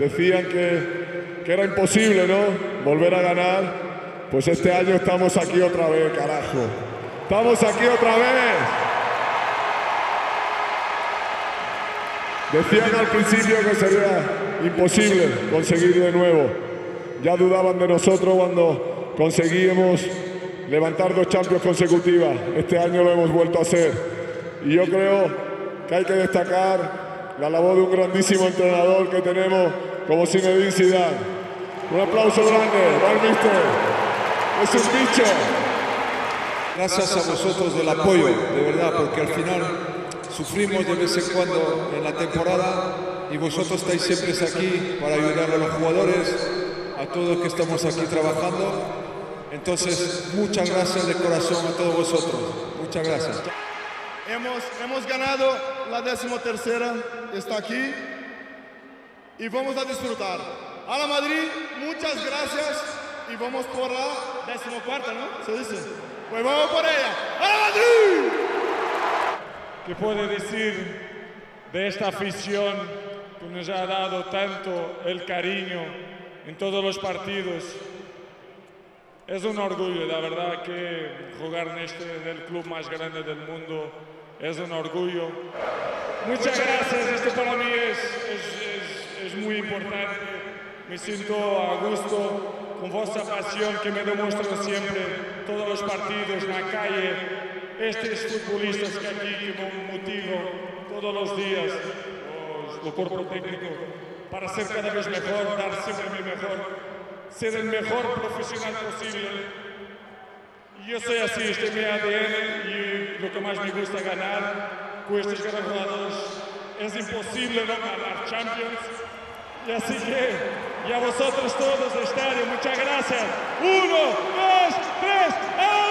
decían que era imposible, ¿no?, volver a ganar. Pues este año estamos aquí otra vez, carajo. ¡Estamos aquí otra vez! Decían al principio que sería imposible conseguir de nuevo. Ya dudaban de nosotros cuando conseguimos levantar 2 Champions consecutivas. Este año lo hemos vuelto a hacer. Y yo creo que hay que destacar la labor de un grandísimo entrenador que tenemos como Zinedine Zidane. Un aplauso grande, ¿vale, mister? Es un bicho. Gracias a vosotros del apoyo, de verdad, porque al final sufrimos de vez en cuando en la temporada y vosotros estáis siempre aquí para ayudar a los jugadores, a todos que estamos aquí trabajando. Entonces, muchas gracias de corazón a todos vosotros. Muchas gracias. Hemos ganado la 13ª, está aquí y vamos a disfrutar. A la Madrid, muchas gracias y vamos por la 14ª, ¿no? Se dice. Pues vamos por ella. ¡A la Madrid! ¿Qué puede decir de esta afición que nos ha dado tanto el cariño en todos los partidos? Es un orgullo, la verdad, que jugar en del club más grande del mundo es un orgullo. Muchas gracias, esto para mí es muy importante. Me siento a gusto con vuestra pasión que me demuestran siempre, todos los partidos, en la calle. Estos futbolistas que aquí que me motivo todos los días, el cuerpo técnico, para ser cada vez mejor, dar siempre mi mejor, ser el mejor profesional posible. Y yo soy así, este es mi ADN y lo que más me gusta ganar. Con estos grandes jugadores es imposible no ganar Champions. Y así que, y a vosotros todos de estadio, muchas gracias. 1, 2, 3, ¡ah!